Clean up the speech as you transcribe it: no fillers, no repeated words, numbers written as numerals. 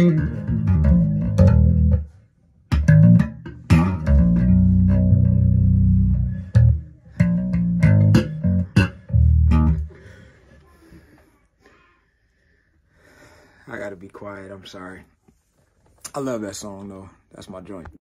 I gotta be quiet, I'm sorry. I love that song though. That's my joint.